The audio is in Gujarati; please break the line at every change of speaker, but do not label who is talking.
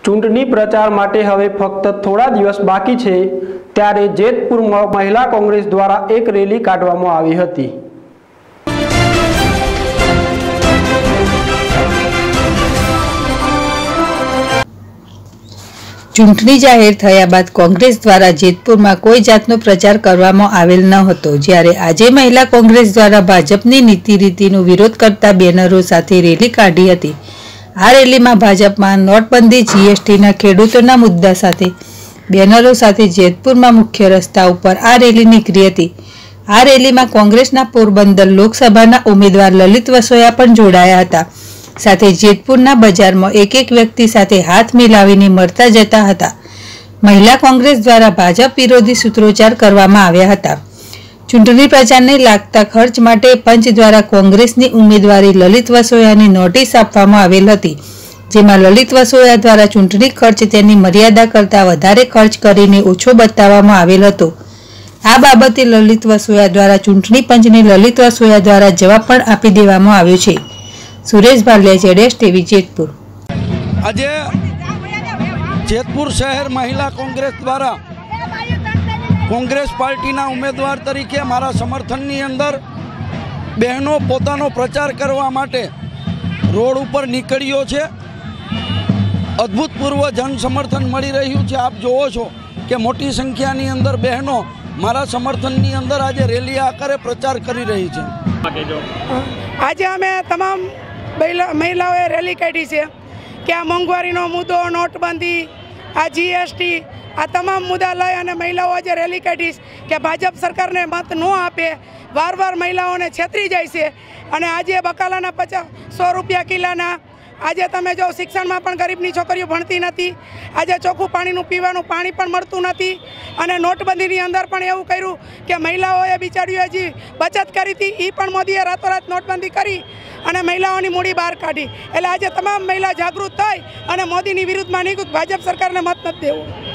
ચૂંટણી પ્રચાર માટે હવે ફક્ત થોડા દિવસ બાકી છે ત્યારે જેતપુરમાં મહિલા કોંગ્રેસ દ્વારા એક રેલી કાઢવામાં આવી હતી।
ચૂંટણી જાહેર થયા બાદ કોંગ્રેસ દ્વારા જેતપુરમાં કોઈ જાતનો પ્રચાર કરવામાં આવેલ ન હતો, જ્યારે આજે મહિલા કોંગ્રેસ દ્વારા ભાજપની નીતિ રીતિનો વિરોધ કરતા બેનરો સાથે રેલી કાઢી હતી। આ રેલીમાં ભાજપમાં નોટબંધી, જીએસટીના ખેડૂતોના મુદ્દા સાથે બેનરો સાથે જેતપુરમાં મુખ્ય રસ્તા ઉપર આ રેલી નીકળી હતી। આ રેલીમાં કોંગ્રેસના પોરબંદર લોકસભાના ઉમેદવાર લલિત વસોયા પણ જોડાયા હતા। સાથે જેતપુરના બજારમાં એક વ્યક્તિ સાથે હાથ મિલાવીને મળતા જતા હતા। મહિલા કોંગ્રેસ દ્વારા ભાજપ વિરોધી સૂત્રોચ્ચાર કરવામાં આવ્યા હતા। ચૂંટણી પ્રચારને લાગતા ખર્ચ માટે પંચ દ્વારા કોંગ્રેસની ઉમેદવારી લલિત વસોયાને નોટિસ આપવામાં આવેલ હતી, જેમાં લલિત વસોયા દ્વારા ચૂંટણી ખર્ચ તેની મર્યાદા કરતાં વધારે ખર્ચ કરીને ઓછો બતાવવામાં આવેલ હતો। આ બાબતે લલિત વસોયા દ્વારા ચૂંટણી પંચને લલિત વસોયા દ્વારા જવાબ પણ આપી દેવામાં આવ્યો છે। સુરેશ ભાલિયા, જેડેશ ટીવી, જેતપુર।
આજે જેતપુર શહેર મહિલા કોંગ્રેસ દ્વારા કોંગ્રેસ પાર્ટીના ઉમેદવાર તરીકે મારા સમર્થનની અંદર બહેનો પોતાનો પ્રચાર કરવા માટે રોડ ઉપર નીકળ્યો છે। અદ્ભુતપૂર્વ જન સમર્થન મળી રહ્યું છે। આપ જોવો છો કે મોટી સંખ્યાની અંદર બહેનો મારા સમર્થનની અંદર આજે રેલી આકારે પ્રચાર કરી રહી છે।
આજે અમે તમામ મહિલાઓએ રેલી કાઢી છે કે આ મોંઘવારીનો મુદ્દો, નોટબંધી, આ જીએસટી, આ તમામ મુદ્દા લઈ અને મહિલાઓ આજે રેલી કાઢીશ કે ભાજપ સરકારને મત ન આપે, વાર મહિલાઓને છેતરી જાય છે। અને આજે બકાલાના 100 રૂપિયા કિલોના, આજે તમે જો શિક્ષણમાં પણ ગરીબની છોકરીઓ ભણતી નથી, આજે ચોખ્ખું પાણીનું પીવાનું પાણી પણ મળતું નથી। અને નોટબંધીની અંદર પણ એવું કર્યું કે મહિલાઓએ બિચારીઓ હજી બચત કરી હતી, એ પણ મોદીએ રાતોરાત નોટબંધી કરી અને મહિલાઓની મૂડી બહાર કાઢી। એટલે આજે તમામ મહિલા જાગૃત થઈ અને મોદીની વિરુદ્ધમાં નીકળ્યું, ભાજપ સરકારને મત નથી દેવું।